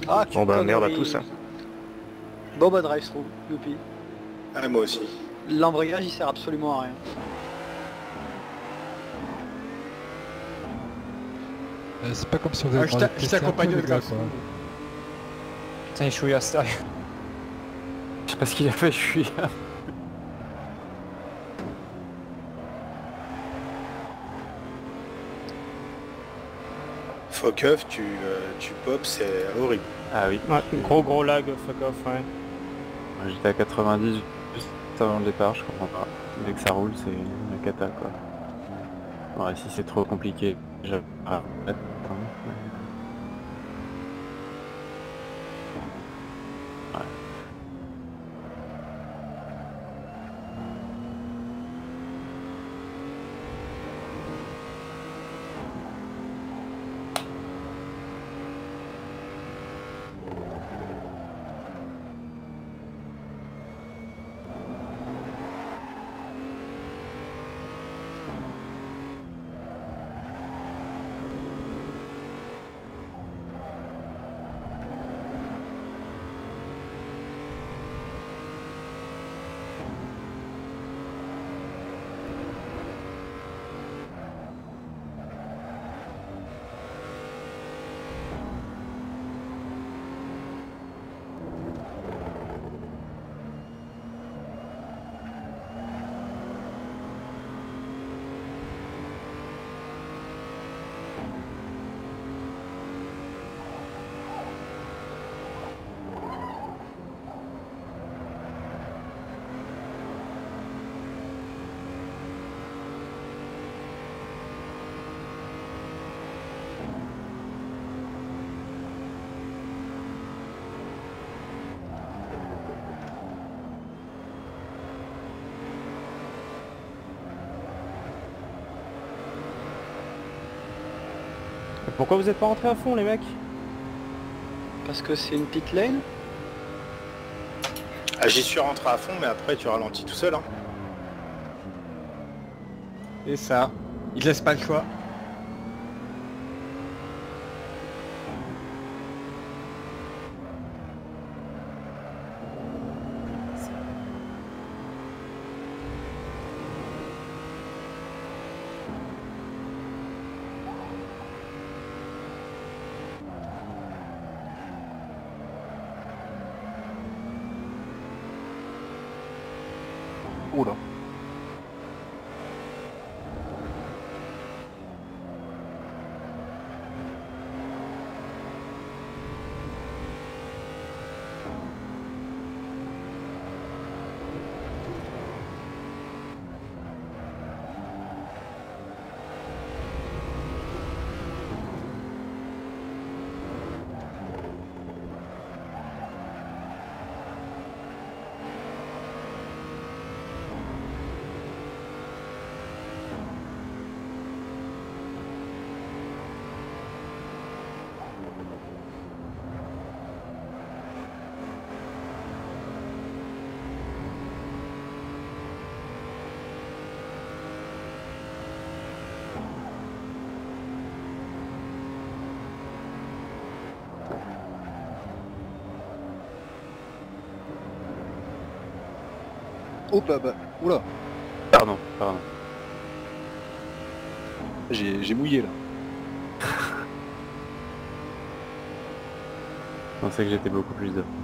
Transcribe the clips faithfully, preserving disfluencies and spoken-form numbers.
Ah, Bon quelle bah merde à connerie. tous. Hein. Bon bah drive-through, youpi. Ah, moi aussi. L'embrayage il sert absolument à rien. Euh, c'est pas comme si on avait Ah, je demandé t'a- de je tester un peu t'accompagne les avec gars la quoi. Putain, il chouille à ça. Je sais pas ce qu'il a fait, je suis... Fuck off, tu, euh, tu pop, c'est horrible. Ah oui. Ouais, gros gros lag, fuck off, ouais. Moi, j'étais à quatre-vingt-dix juste avant le départ, je comprends pas. Dès que ça roule, c'est la cata quoi. Ouais, si c'est trop compliqué, j'arrête. Attends. Ouais. Pourquoi vous êtes pas rentrés à fond les mecs? Parce que c'est une pit lane. Ah, j'y suis rentré à fond, mais après tu ralentis tout seul. Hein. Et ça, il laisse pas le choix. Oula. Hop là, bah, oula, Pardon, pardon. j'ai j'ai mouillé là. Je pensais que j'étais beaucoup plus devant.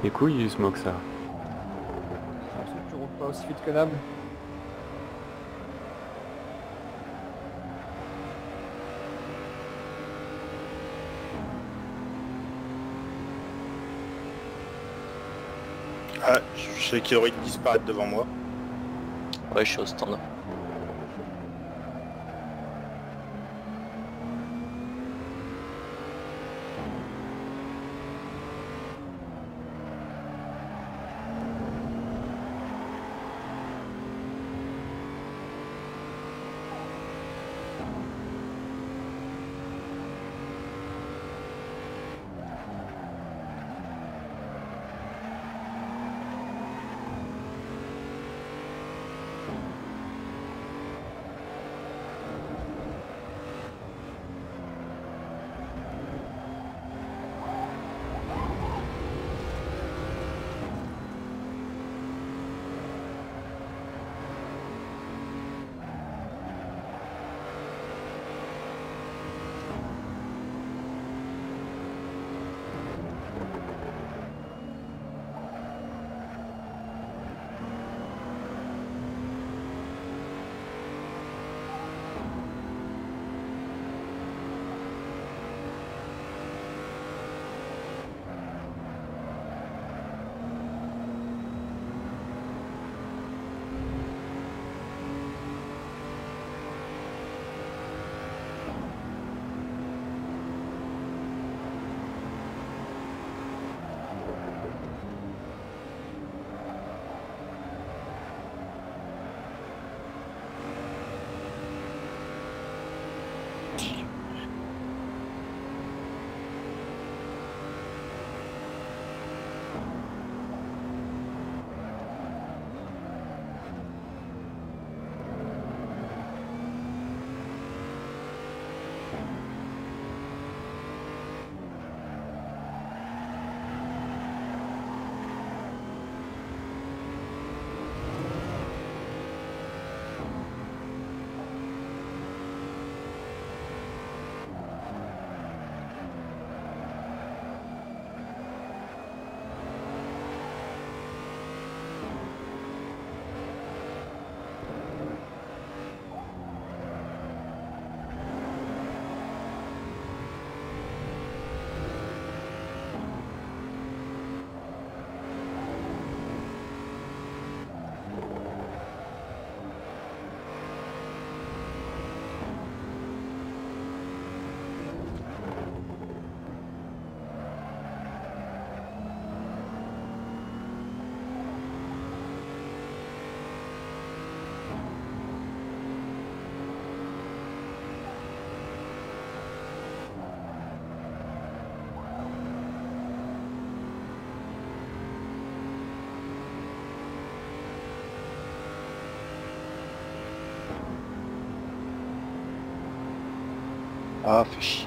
Les couilles du smoke ça. Je sais que tu roules pas aussi vite que Nam. Ah, je sais qu'il aurait disparaître devant moi. Ouais, je suis au stand. Ah, fais chier.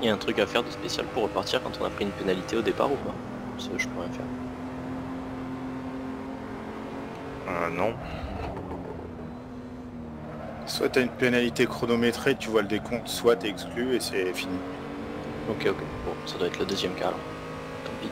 Il y a un truc à faire de spécial pour repartir quand on a pris une pénalité au départ ou pas? Ça, je peux rien faire. Euh, non. Soit t'as une pénalité chronométrée, tu vois le décompte, soit t'es exclu et c'est fini. Ok, ok. Bon, ça doit être le deuxième cas alors. Tant pis.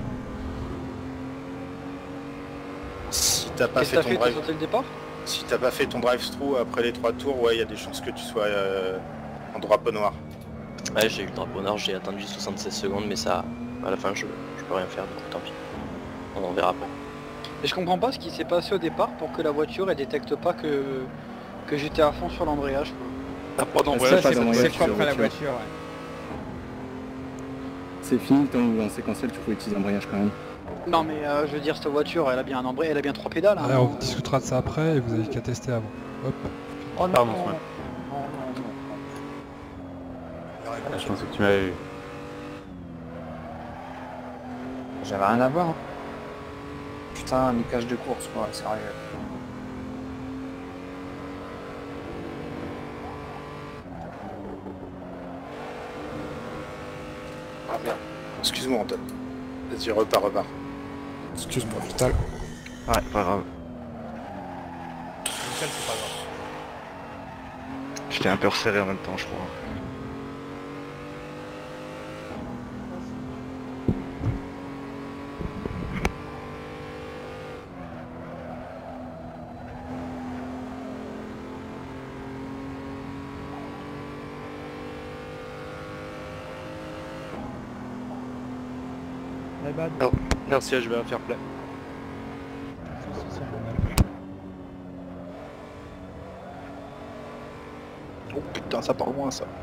Si t'as pas Qu'est-ce que fait t'as ton fait? T'as drive, sauté le départ? si t'as pas fait ton drive-through après les trois tours, ouais, il y a des chances que tu sois euh, en drapeau noir. Ouais, j'ai eu le drapeau noir, j'ai attendu soixante-seize secondes, mais ça, à la fin, je, je peux rien faire, donc tant pis. On en verra après. Et je comprends pas ce qui s'est passé au départ pour que la voiture elle détecte pas que, que j'étais à fond sur l'embrayage. quoi. T'as pas Ça, d'embrayage, c'est c'est c'est voiture. propre à la voiture, ouais. C'est fini le temps où en séquentiel tu peux utiliser l'embrayage quand même. Non mais euh, je veux dire cette voiture elle a bien un embrayage, elle a bien trois pédales. hein. Ouais, on discutera de ça après et vous avez qu'à tester avant. Hop. Oh non, Pardon, non, Swan. non, non, non. Ah, je pensais que tu m'avais vu. J'avais rien à voir. hein. Putain, un niquage de course, quoi, sérieux. Ah merde. Excuse-moi Antoine. Vas-y, repars, repars. Excuse-moi, Vital. Ouais, pas grave. Vital, c'est pas grave. J'étais un peu resserré en même temps, je crois. My bad. Merci, je vais faire plein. Oh putain, ça part loin ça.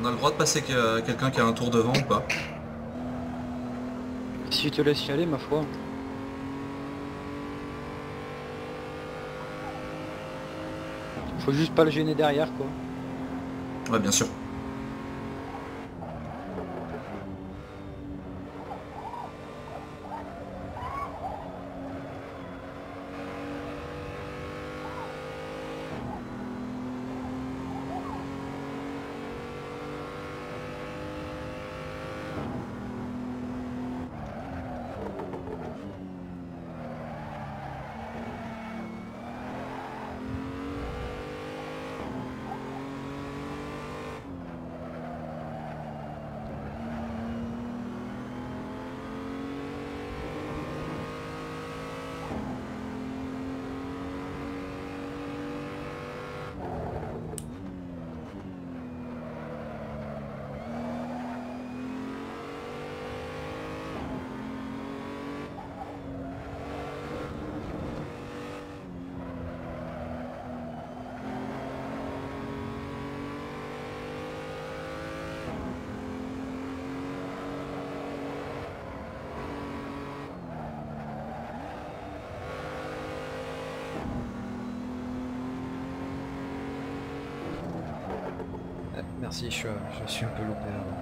a le droit de passer que- quelqu'un qui a un tour devant ou pas? Si tu te laisses y aller, ma foi. Faut juste pas le gêner derrière, quoi. Ouais, bien sûr. Merci, je, je suis un peu loupé. Là.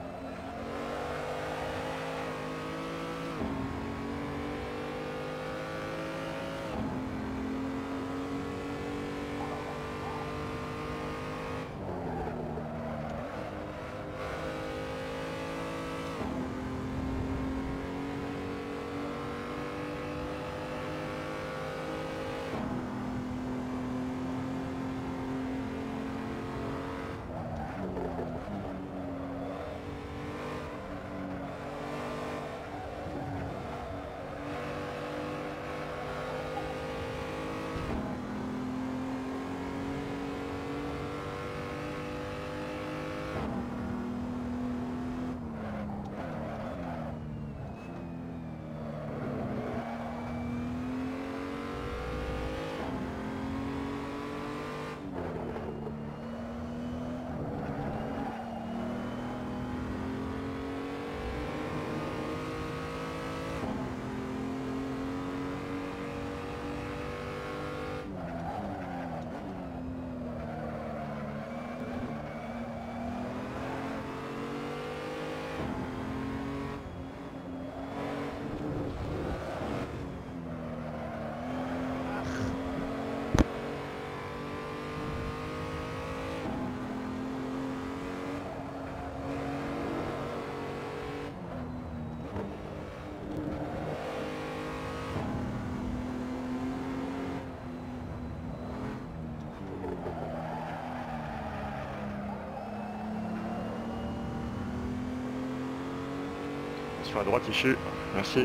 Sur la droite ici, merci.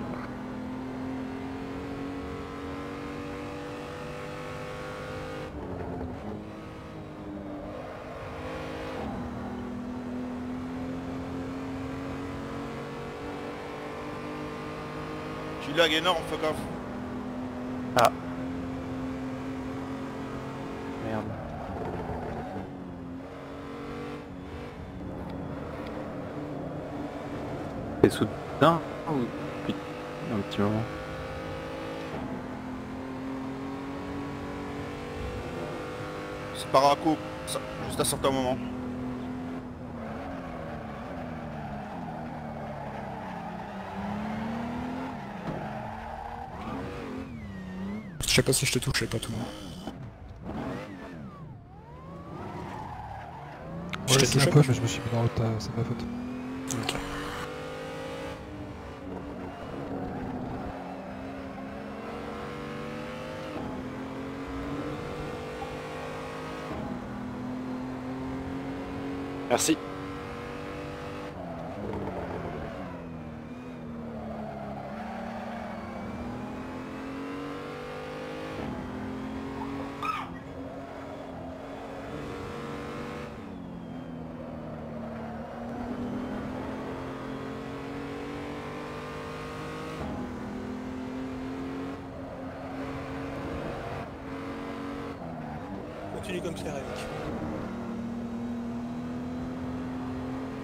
Tu lag énorme, fais gaffe. Ah. Merde. C'est soudain ou depuis un petit moment? C'est par à coup, ça- juste à un certain moment. Je sais pas si je te touchais pas tout le monde. Je Ouais, t'ai c'est touché un peu, mais je me suis mis dans le tas, c'est ma faute. Ok. Merci. Continue comme ça, Eric.